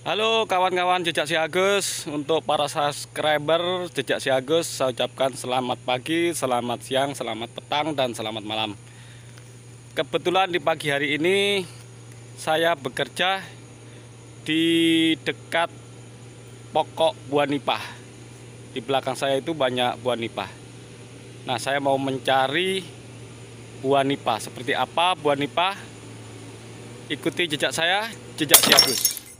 Halo kawan-kawan Jejak Si Agus. Untuk para subscriber Jejak Si Agus, saya ucapkan selamat pagi, selamat siang, selamat petang, dan selamat malam. Kebetulan di pagi hari ini saya bekerja di dekat pokok buah nipah. Di belakang saya itu banyak buah nipah. Nah, saya mau mencari buah nipah. Seperti apa buah nipah? Ikuti jejak saya, Jejak Si Agus.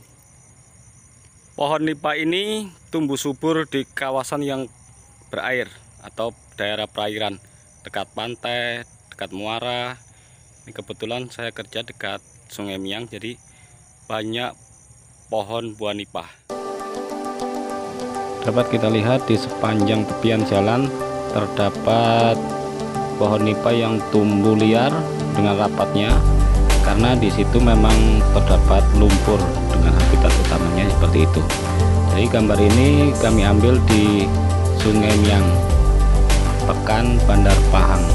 Pohon nipah ini tumbuh subur di kawasan yang berair atau daerah perairan, dekat pantai, dekat muara. Ini kebetulan saya kerja dekat Sungai Miang, jadi banyak pohon buah nipah. Dapat kita lihat di sepanjang tepian jalan terdapat pohon nipah yang tumbuh liar dengan rapatnya, karena di situ memang terdapat lumpur dengan habitat utamanya seperti itu. Jadi gambar ini kami ambil di Sungai Miang, Pekan Bandar Pahang.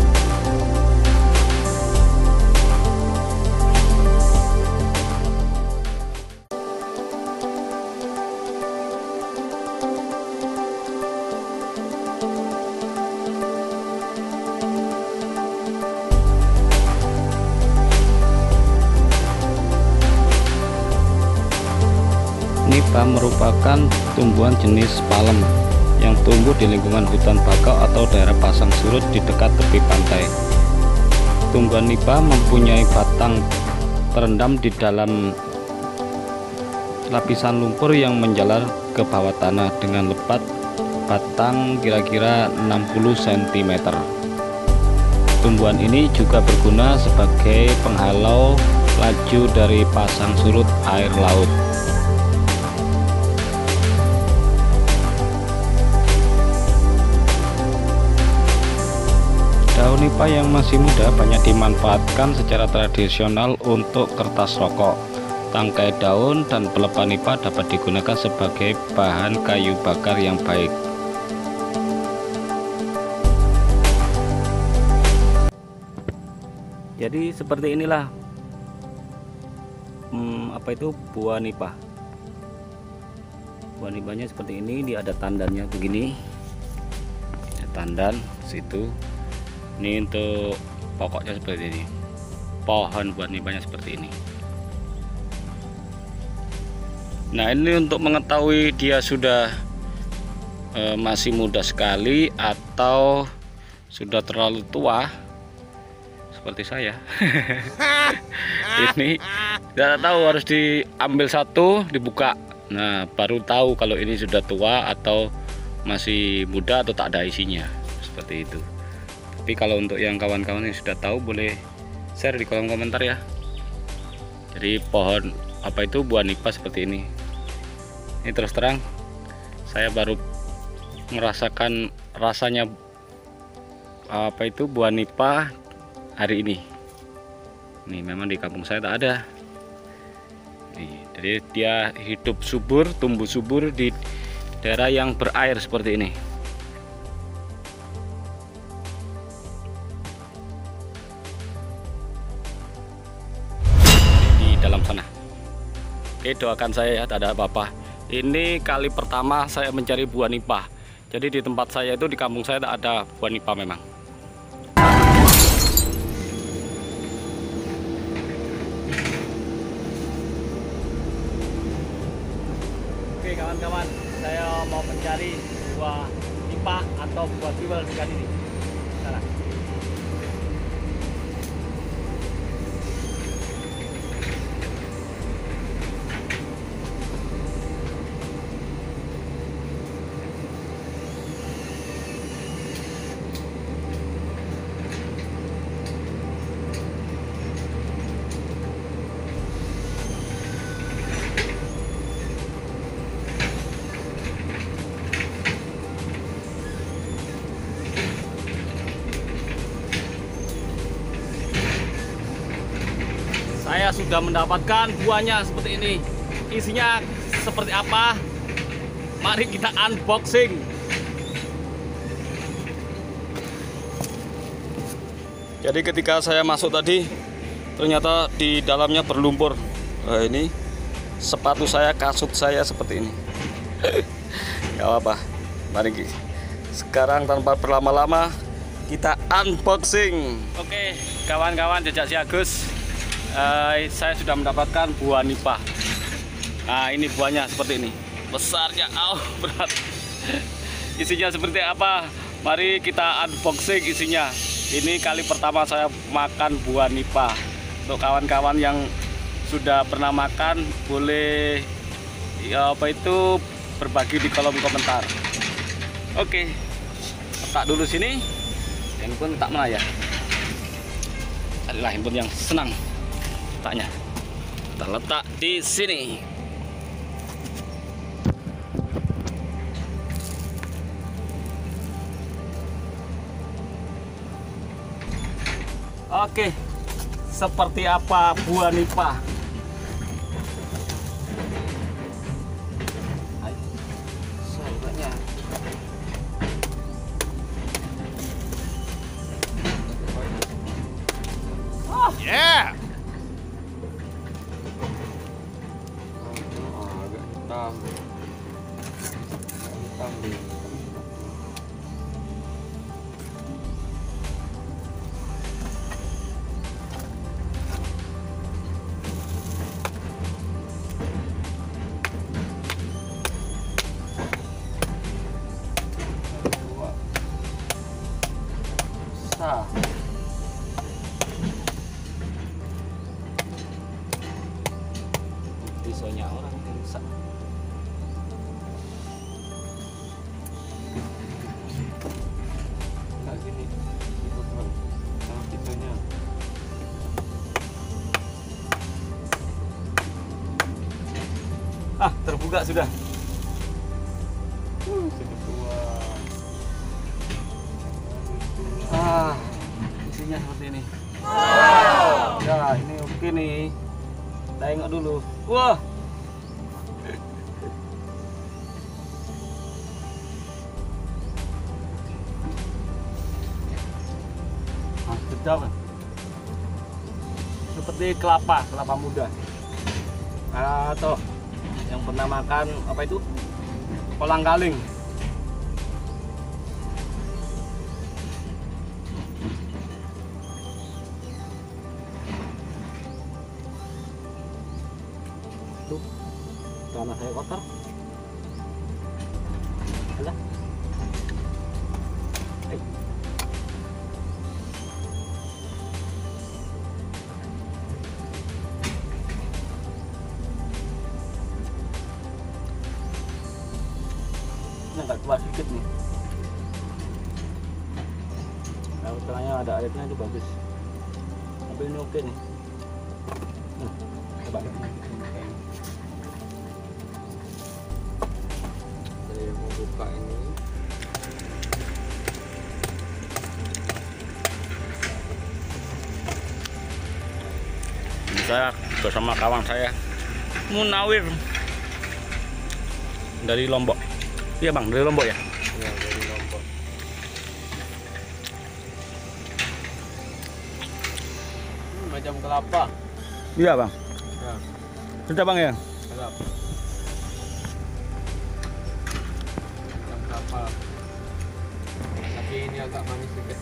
Nipah merupakan tumbuhan jenis palem yang tumbuh di lingkungan hutan bakau atau daerah pasang surut di dekat tepi pantai. Tumbuhan nipah mempunyai batang terendam di dalam lapisan lumpur yang menjalar ke bawah tanah dengan lebat batang kira-kira 60 cm. Tumbuhan ini juga berguna sebagai penghalau laju dari pasang surut air laut. Daun nipah yang masih muda banyak dimanfaatkan secara tradisional untuk kertas rokok. Tangkai daun dan pelepah nipah dapat digunakan sebagai bahan kayu bakar yang baik. Jadi seperti inilah buah nipah. Buah nipahnya seperti ini, dia ada tandannya begini. Ada tandan situ. Ini untuk pokoknya seperti ini. Pohon buah nipahnya seperti ini. Nah, ini untuk mengetahui dia sudah masih muda sekali atau sudah terlalu tua seperti saya. Ini tidak tahu, harus diambil satu, dibuka. Nah, baru tahu kalau ini sudah tua atau masih muda atau tak ada isinya. Seperti itu. Tapi kalau untuk yang kawan-kawan yang sudah tahu, boleh share di kolom komentar ya. Jadi pohon buah nipah seperti ini. Ini terus terang saya baru merasakan rasanya buah nipah hari ini. Nih, memang di kampung saya tak ada. Nih, jadi dia hidup subur, tumbuh subur di daerah yang berair seperti ini. Dalam sana. Oke, doakan saya ya, tak ada apa-apa. Ini kali pertama saya mencari buah nipah. Jadi di tempat saya itu, di kampung saya tak ada buah nipah memang. Oke kawan-kawan, saya mau mencari buah nipah atau buah tiwel di kali ini. Sana. Saya sudah mendapatkan buahnya seperti ini. Isinya seperti apa? Mari kita unboxing. Jadi ketika saya masuk tadi, ternyata di dalamnya berlumpur. Nah, ini sepatu saya, kasut saya seperti ini. Gak apa-apa. Mari sekarang tanpa berlama-lama kita unboxing. Oke, kawan-kawan jejak si Agus, saya sudah mendapatkan buah nipah. Nah, ini buahnya seperti ini. Besarnya, berat. Isinya seperti apa? Mari kita unboxing isinya. Ini kali pertama saya makan buah nipah. Untuk kawan-kawan yang sudah pernah makan, boleh berbagi di kolom komentar. Oke, letak dulu sini. Handphone tak mana ya? Carilah handphone yang senang letaknya. Kita letak di sini. Oke, seperti apa buah nipah? Yeah. Pisaunya orang yang rusak. Nggak gini, itu kan sama pisaunya. Terbuka sudah. Isinya seperti ini. Wow. Ya, ini oke nih. Tengok dulu. Wah. Sedap. Seperti kelapa muda. Atau yang pernah makan apa itu? Kolang-kaling. Tuh, tanah saya kotor. Alah. Ini agak tua sedikit nih. Kalau tengahnya ada airnya itu bagus. Tapi ini oke nih. Coba. Saya mau buka ini. Ini saya bersama kawan saya, Munawir, dari Lombok. Iya bang, dari Lombok ya? Ya, dari Lombok. Macam kelapa. Iya bang. Ya, Sedap bang ya? sedap. Macam kelapa. Tapi ini agak manis sedikit.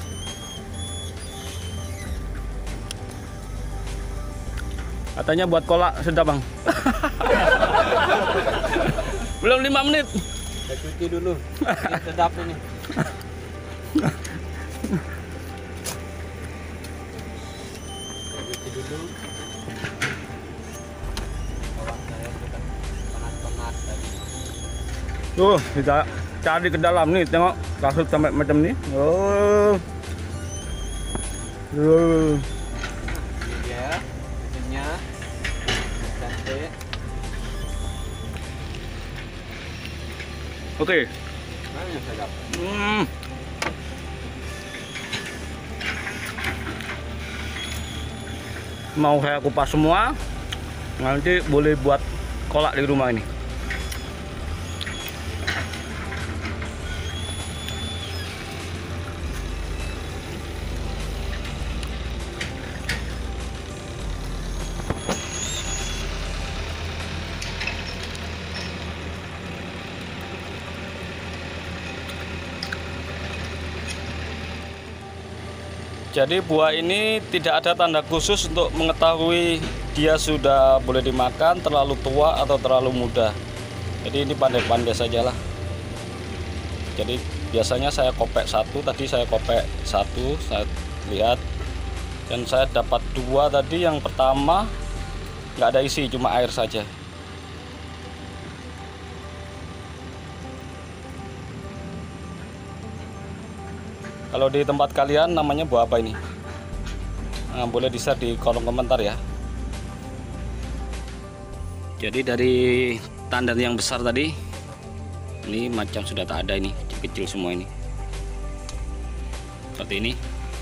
Katanya buat kolak sedap bang. Belum 5 menit. Saya cuci dulu. Ini sedap ini. Saya cuci dulu. Kawan saya sudah panas-panas tadi. Tuh, kita cari ke dalam nih, tengok kasut sampai macam ini. Oh. Ini dia mesinnya. Cantik. Oke. Mana yang sedap? Mau saya kupas semua, nanti boleh buat kolak di rumah ini. Jadi buah ini tidak ada tanda khusus untuk mengetahui dia sudah boleh dimakan, terlalu tua atau terlalu muda. Jadi ini pandai-pandai sajalah. Jadi biasanya saya kopek satu, tadi saya kopek satu, saya lihat, dan saya dapat dua tadi. Yang pertama nggak ada isi, cuma air saja. Kalau di tempat kalian namanya buah apa ini? Nah, boleh di-share di kolom komentar ya. Jadi dari tandan yang besar tadi, ini macam sudah tak ada, ini kecil semua ini. Seperti ini.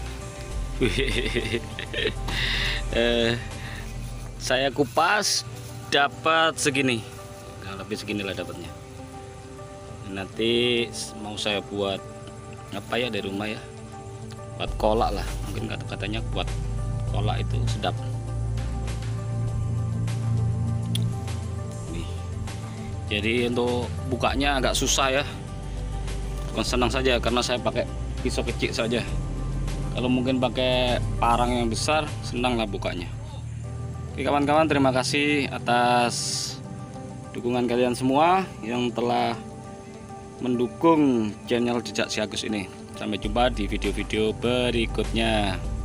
Saya kupas dapat segini. Nah, lebih seginilah dapatnya. Nanti mau saya buat apa ya di rumah ya, buat kolak lah, mungkin katanya buat kolak itu sedap. Nih. Jadi untuk bukanya agak susah ya, bukan senang saja karena saya pakai pisau kecil saja. Kalau mungkin pakai parang yang besar, senang lah bukanya. Oke kawan-kawan, terima kasih atas dukungan kalian semua yang telah mendukung channel Jejak Si Agus ini. Sampai jumpa di video-video berikutnya.